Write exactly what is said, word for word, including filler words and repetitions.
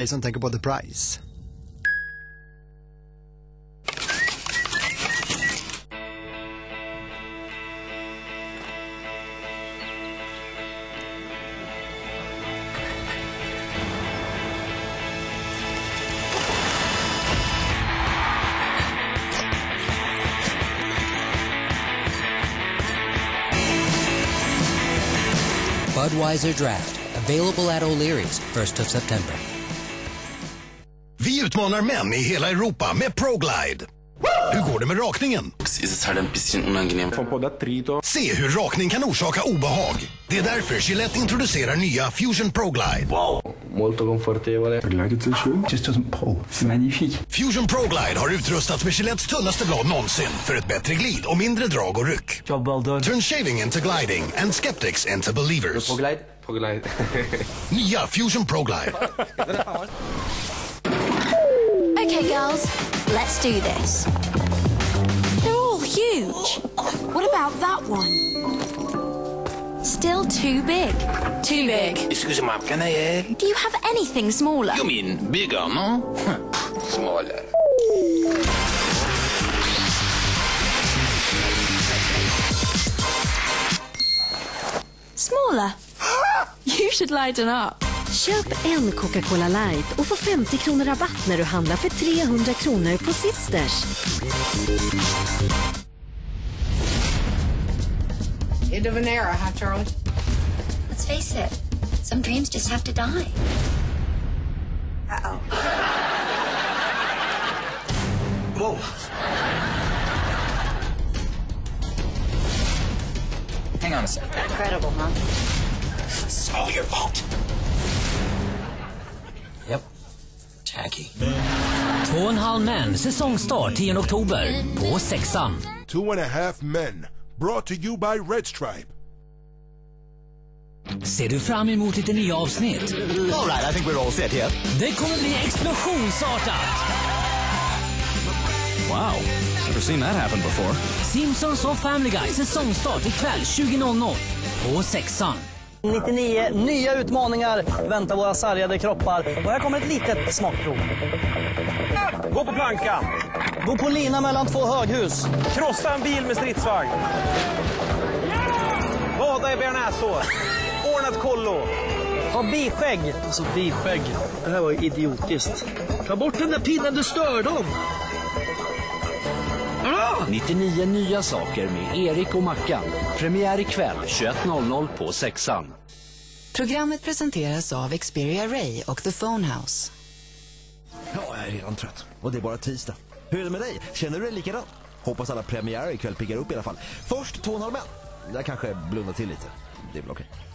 Jag som tänker på The Price. Budweiser Draft. Available at O'Leary's first of September. Vi utmanar män i hela Europa med ProGlide. Hur går det med rakningen? Se hur rakning kan orsaka obehag. Det är därför Gillette introducerar nya Fusion ProGlide. Wow, molto confortevole. Just doesn't pull. C'est magnifique. Fusion ProGlide har utrustats med Gillettes tunnaste blad någonsin för ett bättre glid och mindre drag och ryck. Job well done. Turn shaving into gliding and skeptics into believers. ProGlide, ProGlide. Nya Fusion ProGlide. Okay, girls, let's do this. They're all huge. What about that one? Still too big. Too big. Excuse-moi, can I add? Do you have anything smaller? You mean bigger, no? Smaller. Smaller? You should lighten up. Köp en Coca-Cola Light och få femtio kronor rabatt när du handlar för trehundra kronor på Sisters. End of an era, huh, Charlie? Let's face it, some dreams just have to die. Uh-oh. Whoa. Hang on a sec. Incredible, huh? It's all your fault. Yep. Tacky. Två och en halv män, säsongstart tionde oktober på sexan. Two and a half men, brought to you by Red Stripe. Ser du fram emot lite nya avsnitt? All right, I think we're all set here. Det kommer bli explosionsartat! Wow, never seen that happen before. Simpsons och Family Guy, säsongstart ikväll tjugo noll noll på sexan. nittionio nya utmaningar väntar våra sargade kroppar. Och här kommer ett litet smakprov. Gå på plankan. Gå på lina mellan två höghus. Krossa en bil med stridsvagn. Bada i bearnaisesås. Ordna ett kollo. Ha biskägg. Alltså biskägg. Det här var ju idiotiskt. Ta bort den där pinnen, du stör dem. nittionio nya saker med Erik och Mackan. Premiär ikväll tjugoett noll noll på sexan. Programmet presenteras av Xperia Ray och The Phone House. Ja, jag är redan trött. Och det är bara tisdag. Hur är det med dig? Känner du dig likadant? Hoppas alla premiärer ikväll piggar upp i alla fall. Först två noll män. Jag kanske blundar till lite. Det är väl okej.